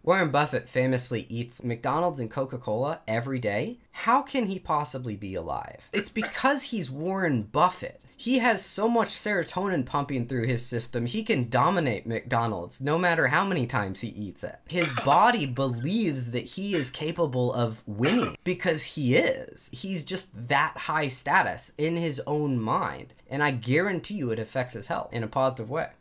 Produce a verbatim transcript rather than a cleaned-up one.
Warren Buffett famously eats McDonald's and Coca-Cola every day. How can he possibly be alive? It's because he's Warren Buffett. He has so much serotonin pumping through his system, he can dominate McDonald's no matter how many times he eats it. His body believes that he is capable of winning because he is. He's just that high status in his own mind. And I guarantee you it affects his health in a positive way.